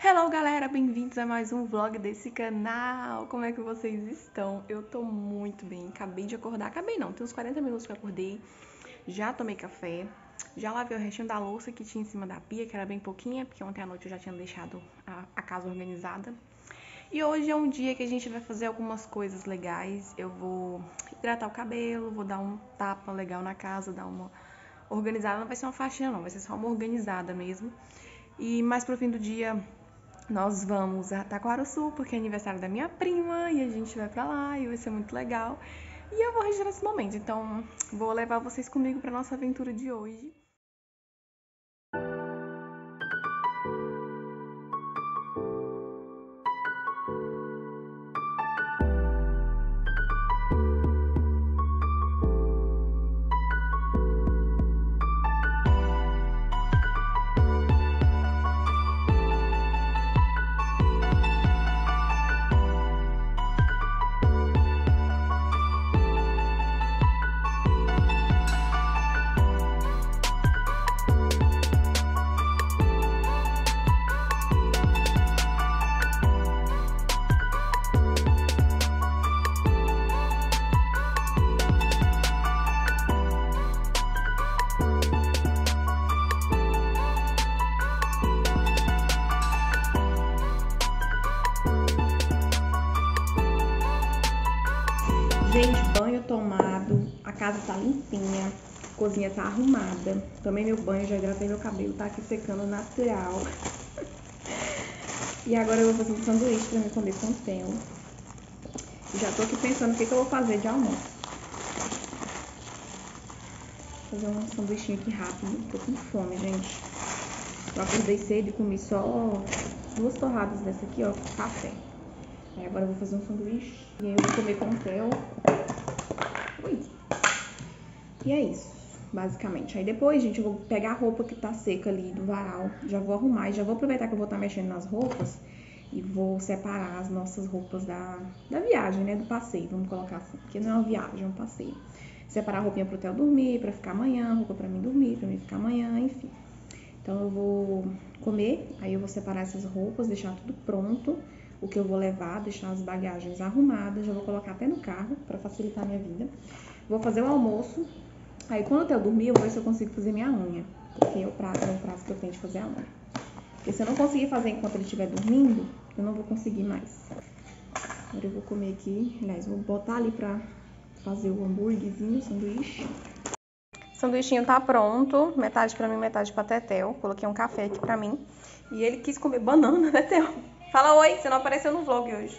Hello galera, bem-vindos a mais um vlog desse canal. Como é que vocês estão? Eu tô muito bem, acabei de acordar, tem uns 40 minutos que eu acordei. Já tomei café, já lavei o restinho da louça que tinha em cima da pia, que era bem pouquinha, porque ontem à noite eu já tinha deixado a casa organizada. E hoje é um dia que a gente vai fazer algumas coisas legais. Eu vou hidratar o cabelo, vou dar um tapa legal na casa, dar uma organizada. Não vai ser uma faxina não, vai ser só uma organizada mesmo. E mais pro fim do dia nós vamos a Taquaraçu, porque é aniversário da minha prima, e a gente vai pra lá e vai ser muito legal. E eu vou registrar esse momento, então vou levar vocês comigo pra nossa aventura de hoje. Gente, banho tomado, a casa tá limpinha, a cozinha tá arrumada. Tomei meu banho, já hidratei meu cabelo, tá aqui secando natural. E agora eu vou fazer um sanduíche pra me comer com o Theo. Já tô aqui pensando o que eu vou fazer de almoço. Vou fazer um sanduichinho aqui rápido, tô com fome, gente. Eu acordei cedo e comi só 2 torradas dessa aqui, ó, com café. Aí agora eu vou fazer um sanduíche e aí eu vou comer com o Theo. Ui. E é isso, basicamente. Aí depois, gente, eu vou pegar a roupa que tá seca ali do varal, já vou arrumar e já vou aproveitar que eu vou estar mexendo nas roupas e vou separar as nossas roupas da viagem, né, do passeio, vamos colocar assim, porque não é uma viagem, é um passeio. Separar a roupinha pro Theo dormir, pra ficar amanhã, roupa pra mim dormir, pra mim ficar amanhã, enfim. Então eu vou comer, aí eu vou separar essas roupas, deixar tudo pronto, o que eu vou levar, deixar as bagagens arrumadas, já vou colocar até no carro pra facilitar a minha vida. Vou fazer o almoço, aí quando o Theo dormir eu vou ver se eu consigo fazer minha unha, porque é o prazo que eu tenho de fazer a unha. Porque se eu não conseguir fazer enquanto ele estiver dormindo, eu não vou conseguir mais. Agora eu vou comer aqui, aliás, vou botar ali pra fazer o hambúrguerzinho, o sanduíche. O sanduichinho tá pronto, metade pra mim, metade pra Tetel. Coloquei um café aqui pra mim. E ele quis comer banana, né, Theo? Fala oi, você não apareceu no vlog hoje.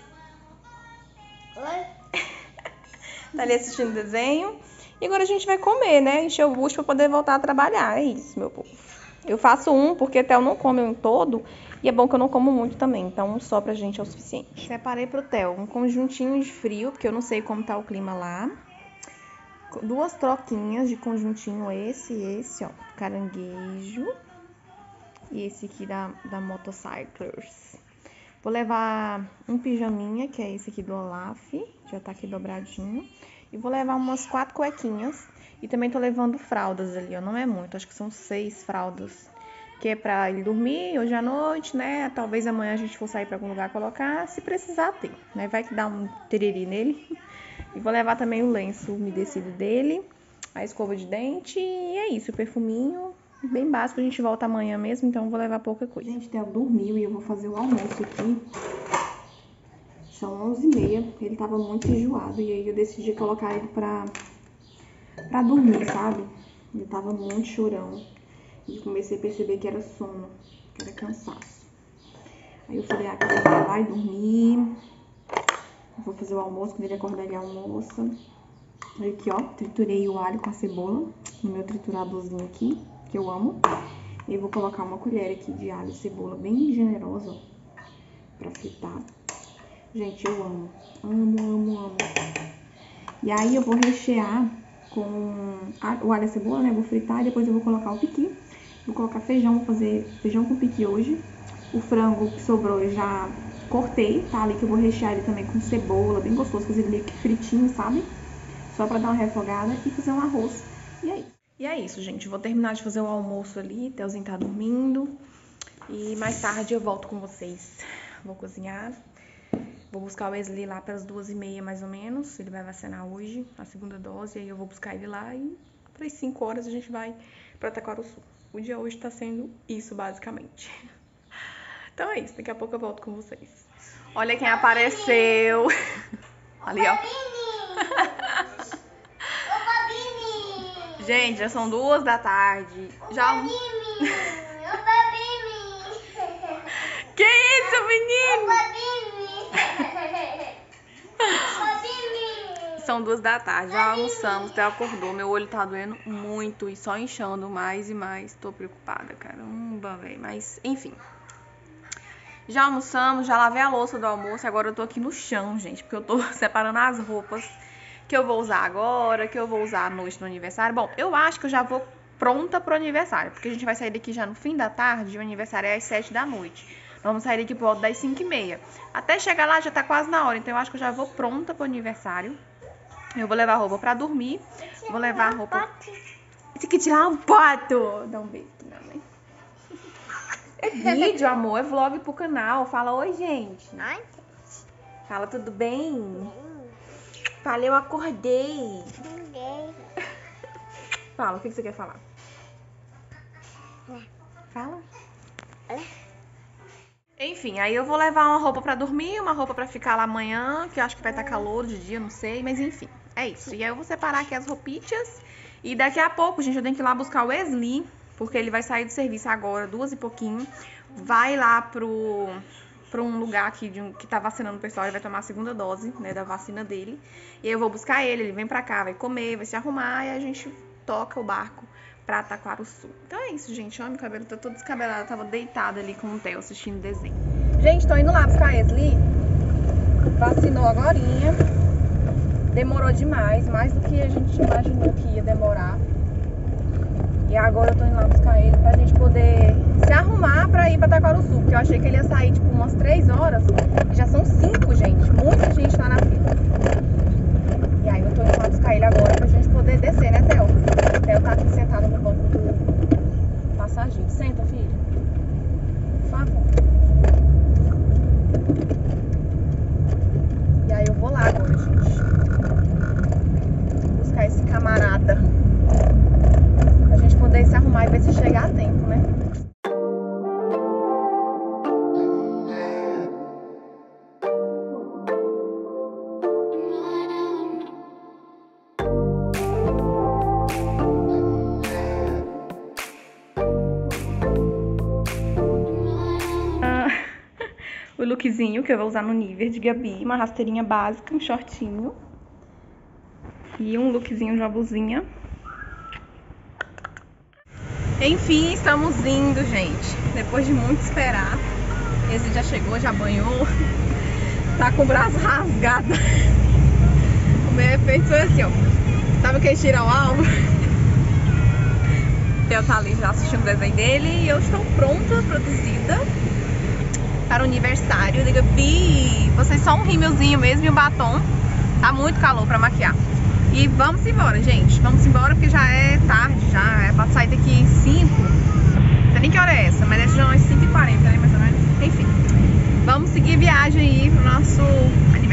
Oi? Tá ali assistindo desenho. E agora a gente vai comer, né? Encher o bucho pra poder voltar a trabalhar. É isso, meu povo. Eu faço um, porque Theo não come um todo. E é bom que eu não como muito também. Então um só pra gente é o suficiente. Separei pro Theo um conjuntinho de frio, porque eu não sei como tá o clima lá. 2 troquinhas de conjuntinho, esse, ó, caranguejo. E esse aqui da Motorcyclers. Vou levar um pijaminha, que é esse aqui do Olaf, já tá aqui dobradinho. E vou levar umas 4 cuequinhas. E também tô levando fraldas ali, ó, não é muito, acho que são 6 fraldas. Que é pra ele dormir hoje à noite, né? Talvez amanhã a gente for sair pra algum lugar colocar, se precisar ter, né? Vai que dá um tereri nele. E vou levar também o lenço umedecido dele, a escova de dente e é isso, o perfuminho bem básico. A gente volta amanhã mesmo, então vou levar pouca coisa. Gente, Theo dormiu e eu vou fazer o almoço aqui. São 11h30, ele tava muito enjoado e aí eu decidi colocar ele pra dormir, sabe? Ele tava muito chorão e comecei a perceber que era sono, que era cansaço. Aí eu falei, que você vai dormir. Vou fazer o almoço, quando ele acordar ele almoça. Olha aqui, ó, triturei o alho com a cebola no meu trituradorzinho aqui, que eu amo. E eu vou colocar uma colher aqui de alho e cebola bem generosa, ó, pra fritar. Gente, eu amo, amo. E aí eu vou rechear com o alho e a cebola, né, vou fritar e depois eu vou colocar o piqui. Vou colocar feijão, vou fazer feijão com piqui hoje. O frango que sobrou eu já cortei, tá? Ali que eu vou rechear ele também com cebola, bem gostoso, fazer ele meio que fritinho, sabe? Só pra dar uma refogada e fazer um arroz. E é isso. E é isso, gente. Vou terminar de fazer o almoço ali, Theozinho tá dormindo. E mais tarde eu volto com vocês. Vou cozinhar. Vou buscar o Wesley lá pelas 2h30 mais ou menos. Ele vai vacinar hoje, a segunda dose. Aí eu vou buscar ele lá e para as 5 horas a gente vai pra Taquaruçu. O dia hoje tá sendo isso, basicamente. Então é isso, daqui a pouco eu volto com vocês. Olha quem apareceu. Ali, ó. Gente, já são 2 da tarde. Já... Que isso, menino? São 2 da tarde, já almoçamos, até acordou. Meu olho tá doendo muito e só inchando mais e mais. Tô preocupada, caramba, velho. Mas, enfim. Já almoçamos, já lavei a louça do almoço. Agora eu tô aqui no chão, gente, porque eu tô separando as roupas que eu vou usar agora, que eu vou usar à noite no aniversário. Bom, eu acho que eu já vou pronta pro aniversário, porque a gente vai sair daqui já no fim da tarde. O aniversário é às 7 da noite. Vamos sair daqui por volta das 5h30. Até chegar lá já tá quase na hora, então eu acho que eu já vou pronta pro aniversário. Eu vou levar a roupa pra dormir. Vou levar a roupa... Você quer tirar um foto? Dá um beijo aqui na mãe. É vídeo, amor. É vlog pro canal. Fala oi, gente. Ai. Fala tudo bem? Fala, eu acordei. Fala, o que você quer falar? Fala. Enfim, aí eu vou levar uma roupa pra dormir, uma roupa pra ficar lá amanhã, que eu acho que vai estar calor de dia, não sei, mas enfim, é isso. E aí eu vou separar aqui as roupinhas e daqui a pouco, gente, eu tenho que ir lá buscar o Wesley, porque ele vai sair do serviço agora, 2 e pouquinho, vai lá pra um lugar aqui que tá vacinando o pessoal, ele vai tomar a segunda dose, né, da vacina dele. E aí eu vou buscar ele vem pra cá, vai comer, vai se arrumar e a gente toca o barco pra Taquaruçu. Então é isso, gente. Olha, meu cabelo tá todo descabelado. Eu tava deitada ali com o Theo assistindo desenho. Gente, tô indo lá buscar Wesley. Vacinou agorinha. Demorou demais, mais do que a gente imaginou que ia demorar. E agora eu tô indo lá buscar ele pra gente poder se arrumar pra ir pra Taquaruçu. Porque eu achei que ele ia sair tipo umas 3 horas. E já são 5, gente. Muita gente tá na fila. E aí eu tô indo lá buscar ele agora pra gente poder descer, né, Theo? O Theo tá aqui sentado no banco do passageiro. Senta, filho. Por favor. E aí eu vou lá agora, gente. Buscar esse camarada. Pra gente poder se arrumar e ver se chegar a tempo, né? O lookzinho que eu vou usar no nível de Gabi, uma rasteirinha básica, um shortinho e um lookzinho de uma blusinha. Enfim, estamos indo, gente. Depois de muito esperar. Esse já chegou, já banhou. Tá com o braço rasgado. O meu efeito foi assim, ó. Sabe que eles tiram o alvo? Eu tá ali já assistindo o desenho dele e eu estou pronta, produzida para o aniversário da Gabi. Vocês só um rímelzinho mesmo e um batom. Tá muito calor pra maquiar. E vamos embora, gente. Vamos embora porque já é tarde, já é pra sair daqui 5. Não sei nem que hora é essa, mas deve ser umas 5h40, né, mais ou menos. Enfim, vamos seguir viagem aí pro nosso aniversário.